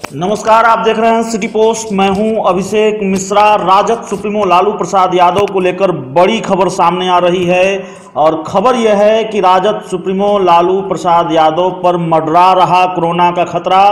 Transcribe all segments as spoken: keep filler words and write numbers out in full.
नमस्कार, आप देख रहे हैं सिटी पोस्ट। मैं हूं अभिषेक मिश्रा। राजद सुप्रीमो लालू प्रसाद यादव को लेकर बड़ी खबर सामने आ रही है और खबर यह है कि राजद सुप्रीमो लालू प्रसाद यादव पर मंडरा रहा कोरोना का खतरा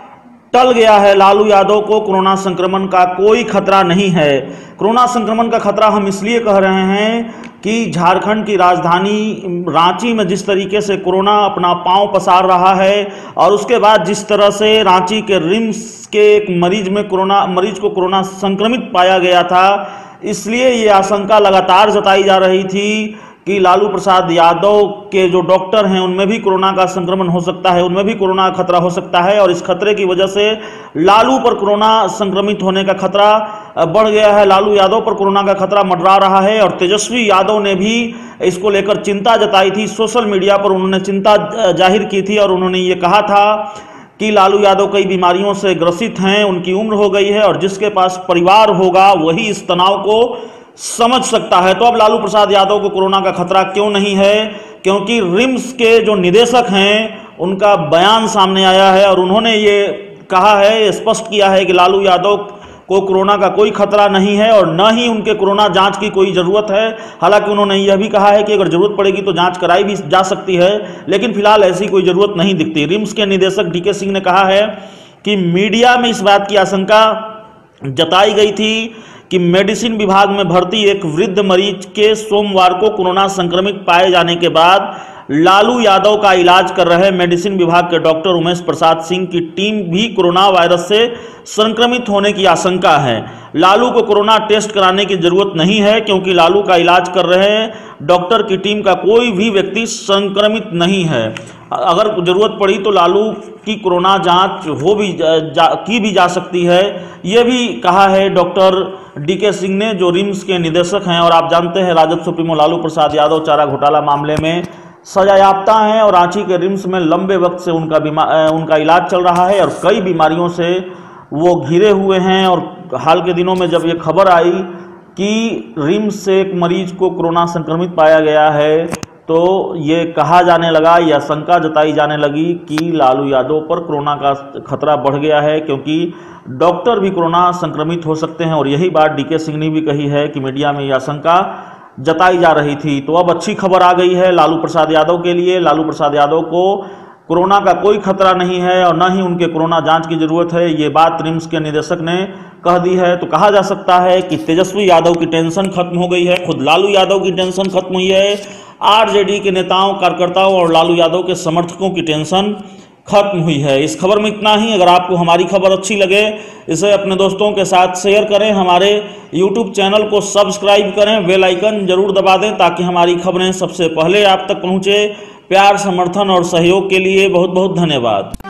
टल गया है। लालू यादव को कोरोना संक्रमण का कोई खतरा नहीं है। कोरोना संक्रमण का खतरा हम इसलिए कह रहे हैं कि झारखंड की राजधानी रांची में जिस तरीके से कोरोना अपना पांव पसार रहा है और उसके बाद जिस तरह से रांची के रिम्स के एक मरीज में कोरोना मरीज को कोरोना संक्रमित पाया गया था, इसलिए ये आशंका लगातार जताई जा रही थी कि लालू प्रसाद यादव के जो डॉक्टर हैं उनमें भी कोरोना का संक्रमण हो सकता है, उनमें भी कोरोना का खतरा हो सकता है और इस खतरे की वजह से लालू पर कोरोना संक्रमित होने का खतरा बढ़ गया है। लालू यादव पर कोरोना का खतरा मंडरा रहा है और तेजस्वी यादव ने भी इसको लेकर चिंता जताई थी। सोशल मीडिया पर उन्होंने चिंता जाहिर की थी और उन्होंने ये कहा था कि लालू यादव कई बीमारियों से ग्रसित हैं, उनकी उम्र हो गई है और जिसके पास परिवार होगा वही इस तनाव को समझ सकता है। तो अब लालू प्रसाद यादव को कोरोना का खतरा क्यों नहीं है? क्योंकि रिम्स के जो निदेशक हैं उनका बयान सामने आया है और उन्होंने ये कहा है, स्पष्ट किया है कि लालू यादव को कोरोना का कोई खतरा नहीं है और न ही उनके कोरोना जांच की कोई ज़रूरत है। हालांकि उन्होंने यह भी कहा है कि अगर ज़रूरत पड़ेगी तो जांच कराई भी जा सकती है, लेकिन फिलहाल ऐसी कोई ज़रूरत नहीं दिखती। रिम्स के निदेशक डी के सिंह ने कहा है कि मीडिया में इस बात की आशंका जताई गई थी कि मेडिसिन विभाग में भर्ती एक वृद्ध मरीज के सोमवार को कोरोना संक्रमित पाए जाने के बाद लालू यादव का इलाज कर रहे मेडिसिन विभाग के डॉक्टर उमेश प्रसाद सिंह की टीम भी कोरोना वायरस से संक्रमित होने की आशंका है। लालू को कोरोना टेस्ट कराने की जरूरत नहीं है क्योंकि लालू का इलाज कर रहे डॉक्टर की टीम का कोई भी व्यक्ति संक्रमित नहीं है। अगर जरूरत पड़ी तो लालू की कोरोना जांच हो भी जा, की भी जा सकती है, ये भी कहा है डॉक्टर डी के सिंह ने, जो रिम्स के निदेशक हैं। और आप जानते हैं राजद सुप्रीमो लालू प्रसाद यादव चारा घोटाला मामले में सजायाफ्ता हैं और रांची के रिम्स में लंबे वक्त से उनका बीमार उनका इलाज चल रहा है और कई बीमारियों से वो घिरे हुए हैं। और हाल के दिनों में जब ये खबर आई कि रिम्स से एक मरीज को कोरोना संक्रमित पाया गया है तो ये कहा जाने लगा या शंका जताई जाने लगी कि लालू यादव पर कोरोना का खतरा बढ़ गया है क्योंकि डॉक्टर भी कोरोना संक्रमित हो सकते हैं। और यही बात डी के सिंह ने भी कही है कि मीडिया में यह आशंका जताई जा रही थी। तो अब अच्छी खबर आ गई है लालू प्रसाद यादव के लिए। लालू प्रसाद यादव को कोरोना का कोई खतरा नहीं है और न ही उनके कोरोना जांच की जरूरत है, ये बात रिम्स के निदेशक ने कह दी है। तो कहा जा सकता है कि तेजस्वी यादव की टेंशन खत्म हो गई है, खुद लालू यादव की टेंशन खत्म हुई है, आरजेडी के नेताओं कार्यकर्ताओं और लालू यादव के समर्थकों की टेंशन खत्म हुई है। इस खबर में इतना ही। अगर आपको हमारी खबर अच्छी लगे इसे अपने दोस्तों के साथ शेयर करें, हमारे यूट्यूब चैनल को सब्सक्राइब करें, बेल आइकन जरूर दबा दें ताकि हमारी खबरें सबसे पहले आप तक पहुंचे। प्यार, समर्थन और सहयोग के लिए बहुत बहुत धन्यवाद।